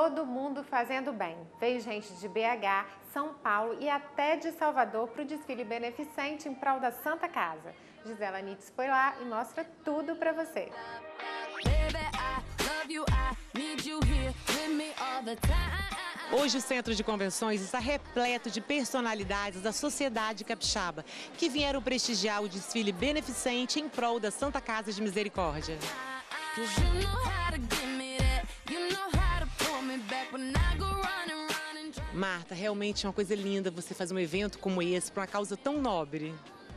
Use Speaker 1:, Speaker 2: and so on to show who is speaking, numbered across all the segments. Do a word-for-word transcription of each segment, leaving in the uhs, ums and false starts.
Speaker 1: todo mundo fazendo bem. Veio gente de B H, São Paulo e até de Salvador para o desfile beneficente em prol da Santa Casa. Gisela Nitz foi lá e mostra tudo para você.
Speaker 2: Hoje o Centro de Convenções está repleto de personalidades da sociedade capixaba que vieram prestigiar o desfile beneficente em prol da Santa Casa de Misericórdia. Marta, realmente é uma coisa linda você fazer um evento como esse para uma causa tão nobre.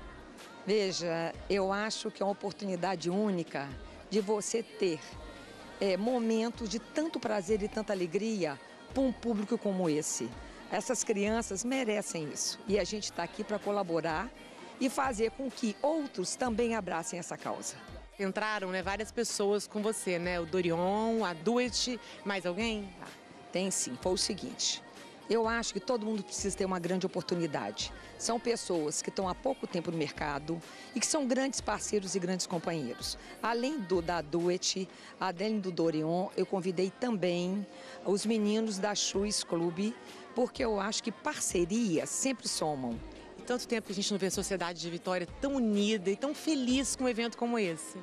Speaker 3: Veja, eu acho que é uma oportunidade única de você ter é, momentos de tanto prazer e tanta alegria para um público como esse. Essas crianças merecem isso e a gente está aqui para colaborar e fazer com que outros também abracem essa causa.
Speaker 2: Entraram, né, várias pessoas com você, né? O Dorion, a Duet, mais alguém?
Speaker 3: Tá. Tem sim, foi o seguinte. Eu acho que todo mundo precisa ter uma grande oportunidade. São pessoas que estão há pouco tempo no mercado e que são grandes parceiros e grandes companheiros. Além do da Duet, além do Dorion, eu convidei também os meninos da Shoes Club, porque eu acho que parcerias sempre somam.
Speaker 2: E tanto tempo que a gente não vê a sociedade de Vitória tão unida e tão feliz com um evento como esse.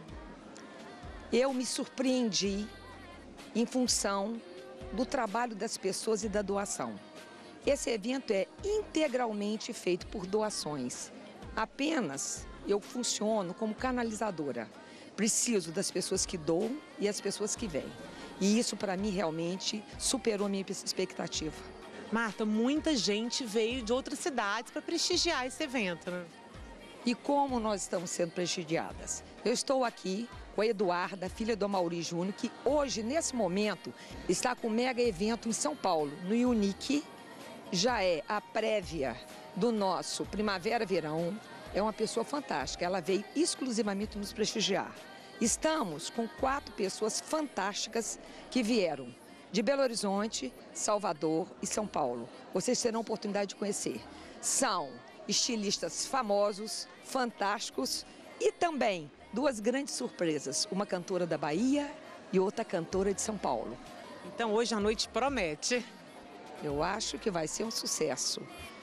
Speaker 3: Eu me surpreendi em função do trabalho das pessoas e da doação. Esse evento é integralmente feito por doações. Apenas eu funciono como canalizadora. Preciso das pessoas que doam e as pessoas que vêm. E isso, para mim, realmente superou a minha expectativa.
Speaker 2: Marta, muita gente veio de outras cidades para prestigiar esse evento, né?
Speaker 3: E como nós estamos sendo prestigiadas? Eu estou aqui com a Eduarda, filha do Amauri Júnior, que hoje, nesse momento, está com um mega evento em São Paulo, no Unique. Já é a prévia do nosso Primavera-Verão. É uma pessoa fantástica, ela veio exclusivamente nos prestigiar. Estamos com quatro pessoas fantásticas que vieram de Belo Horizonte, Salvador e São Paulo. Vocês terão a oportunidade de conhecer. São estilistas famosos, fantásticos e também duas grandes surpresas, uma cantora da Bahia e outra cantora de São Paulo.
Speaker 2: Então hoje a noite promete.
Speaker 3: Eu acho que vai ser um sucesso.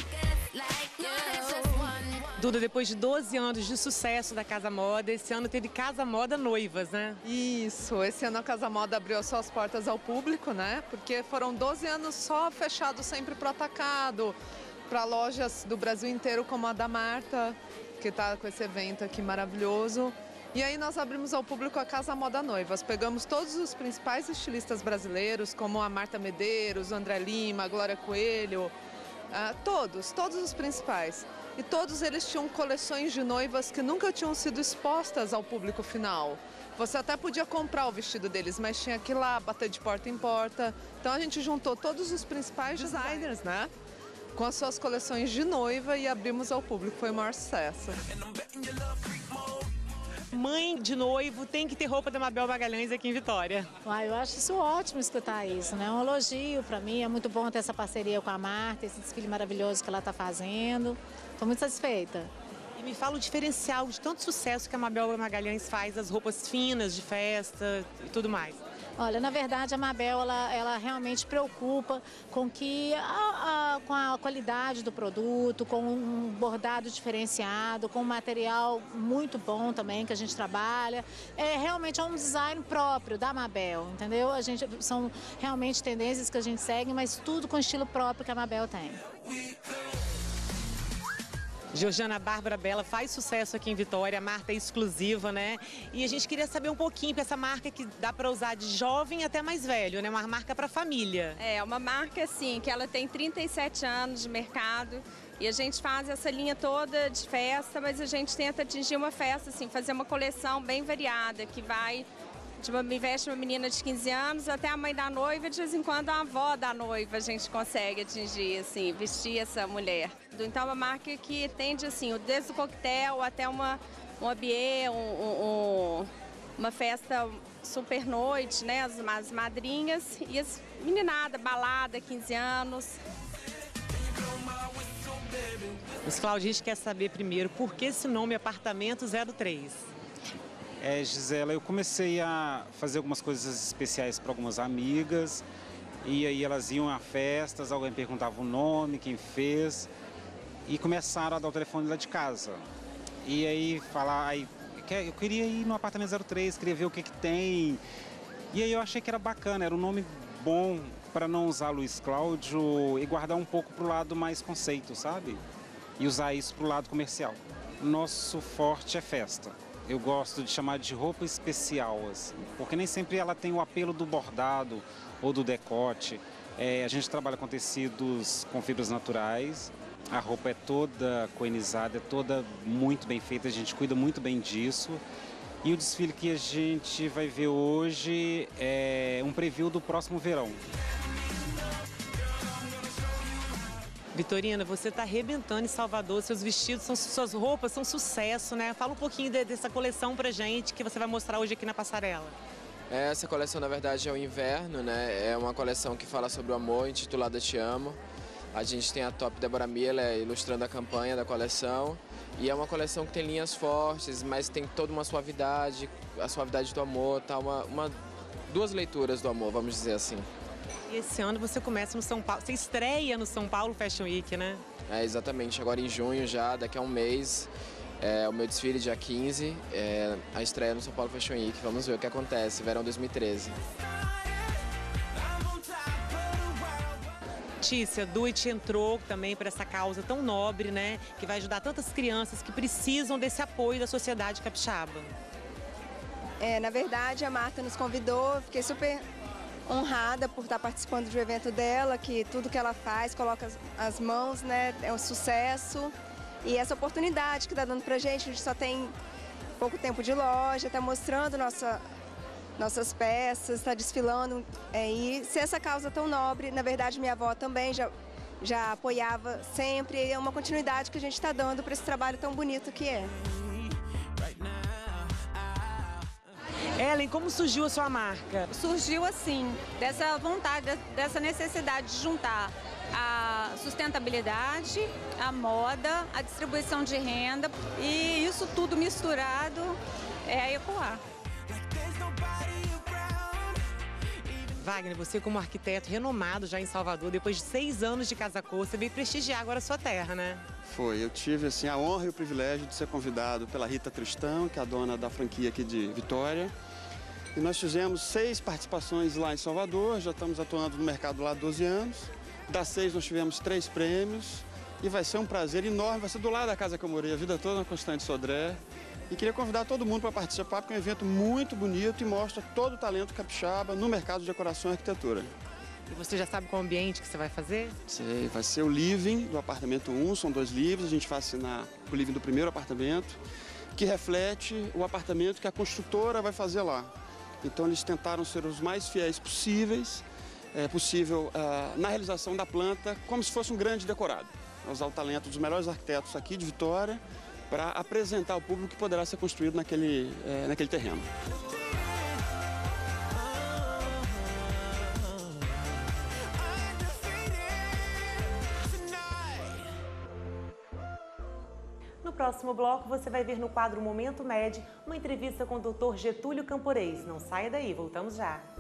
Speaker 2: Duda, depois de doze anos de sucesso da Casa Moda, esse ano teve Casa Moda Noivas, né?
Speaker 4: Isso, esse ano a Casa Moda abriu suas portas ao público, né? Porque foram doze anos só fechados sempre para o atacado, para lojas do Brasil inteiro como a da Marta, que está com esse evento aqui maravilhoso. E aí nós abrimos ao público a Casa Moda Noivas. Pegamos todos os principais estilistas brasileiros, como a Marta Medeiros, o André Lima, a Glória Coelho, uh, todos, todos os principais. E todos eles tinham coleções de noivas que nunca tinham sido expostas ao público final. Você até podia comprar o vestido deles, mas tinha que ir lá, bater de porta em porta. Então a gente juntou todos os principais designers, né? Com as suas coleções de noiva e abrimos ao público. Foi o maior sucesso.
Speaker 2: Mãe de noivo tem que ter roupa da Mabel Magalhães aqui em Vitória.
Speaker 5: Ah, eu acho isso ótimo escutar isso, né? É um elogio para mim, é muito bom ter essa parceria com a Marta, esse desfile maravilhoso que ela está fazendo. Estou muito satisfeita.
Speaker 2: E me fala o diferencial de tanto sucesso que a Mabel Magalhães faz, as roupas finas de festa e tudo mais.
Speaker 5: Olha, na verdade a Mabel, ela, ela realmente preocupa com que a, a, com a qualidade do produto, com um bordado diferenciado, com um material muito bom também que a gente trabalha. É realmente é um design próprio da Mabel, entendeu? A gente, são realmente tendências que a gente segue, mas tudo com estilo próprio que a Mabel tem.
Speaker 2: Georgiana Bárbara Bela faz sucesso aqui em Vitória, a Marta é exclusiva, né? E a gente queria saber um pouquinho para essa marca que dá para usar de jovem até mais velho, né? Uma marca para família.
Speaker 6: É, uma marca assim, que ela tem trinta e sete anos de mercado e a gente faz essa linha toda de festa, mas a gente tenta atingir uma festa, assim, fazer uma coleção bem variada, que vai de uma, veste uma menina de quinze anos até a mãe da noiva, de vez em quando a avó da noiva a gente consegue atingir, assim, vestir essa mulher. Então é uma marca que tende, assim, desde o coquetel até uma, um abiê, um, um, uma festa super noite, né, as, as madrinhas e as meninadas, balada, quinze anos.
Speaker 2: Os Claudinhos quer saber primeiro por que esse nome Apartamento zero três.
Speaker 7: É, Gisela, eu comecei a fazer algumas coisas especiais para algumas amigas E aí elas iam a festas, alguém perguntava o nome, quem fez, e começaram a dar o telefone lá de casa. E aí falar, aí, eu queria ir no apartamento zero três, queria ver o que que tem. E aí eu achei que era bacana, era um nome bom para não usar Luiz Cláudio e guardar um pouco pro lado mais conceito, sabe? E usar isso pro lado comercial. Nosso forte é festa. Eu gosto de chamar de roupa especial, assim, porque nem sempre ela tem o apelo do bordado ou do decote. É, a gente trabalha com tecidos com fibras naturais. A roupa é toda coenizada, é toda muito bem feita, a gente cuida muito bem disso. E o desfile que a gente vai ver hoje é um preview do próximo verão.
Speaker 2: Vitorina, você está arrebentando em Salvador, seus vestidos, são, suas roupas são sucesso, né? Fala um pouquinho de, dessa coleção pra gente que você vai mostrar hoje aqui na passarela.
Speaker 8: Essa coleção, na verdade, é o inverno, né? É uma coleção que fala sobre o amor, intitulada Te Amo. A gente tem a top Débora Miller ilustrando a campanha da coleção. E é uma coleção que tem linhas fortes, mas tem toda uma suavidade, a suavidade do amor, tá? uma, uma, duas leituras do amor, vamos dizer assim.
Speaker 2: E esse ano você começa no São Paulo, você estreia no São Paulo Fashion Week, né?
Speaker 8: É, exatamente, agora em junho já, daqui a um mês, é o meu desfile dia quinze, é a estreia no São Paulo Fashion Week. Vamos ver o que acontece, verão dois mil e treze.
Speaker 2: Tícia, Duit entrou também para essa causa tão nobre, né? Que vai ajudar tantas crianças que precisam desse apoio da sociedade capixaba.
Speaker 9: É, na verdade, a Marta nos convidou, fiquei super honrada por estar participando do evento dela, que tudo que ela faz, coloca as, as mãos, né? É um sucesso. E essa oportunidade que está dando pra gente, a gente só tem pouco tempo de loja, está mostrando nossa... nossas peças, está desfilando. É, e se essa causa tão nobre, na verdade minha avó também já, já apoiava sempre, e é uma continuidade que a gente está dando para esse trabalho tão bonito que é.
Speaker 2: Ellen, como surgiu a sua marca?
Speaker 10: Surgiu assim, dessa vontade, dessa necessidade de juntar a sustentabilidade, a moda, a distribuição de renda, e isso tudo misturado é a Ecoar.
Speaker 2: Wagner, você como arquiteto renomado já em Salvador, depois de seis anos de Casa Cor, você veio prestigiar agora a sua terra, né?
Speaker 11: Foi, eu tive assim, a honra e o privilégio de ser convidado pela Rita Tristão, que é a dona da franquia aqui de Vitória. E nós fizemos seis participações lá em Salvador, já estamos atuando no mercado lá há doze anos. Das seis nós tivemos três prêmios e vai ser um prazer enorme, vai ser do lado da casa que eu morei a vida toda, na Constante Sodré. E queria convidar todo mundo para participar, porque é um evento muito bonito e mostra todo o talento capixaba no mercado de decoração e arquitetura.
Speaker 2: E você já sabe qual ambiente que você vai fazer?
Speaker 11: Sei, vai ser o living do apartamento um, são dois livros, a gente vai assinar o living do primeiro apartamento, que reflete o apartamento que a construtora vai fazer lá. Então eles tentaram ser os mais fiéis possíveis, é, possível uh, na realização da planta, como se fosse um grande decorado. Usar o talento dos melhores arquitetos aqui de Vitória, para apresentar ao público que poderá ser construído naquele, é, naquele terreno.
Speaker 2: No próximo bloco, você vai ver no quadro Momento Med uma entrevista com o doutor Getúlio Camporês. Não saia daí, voltamos já.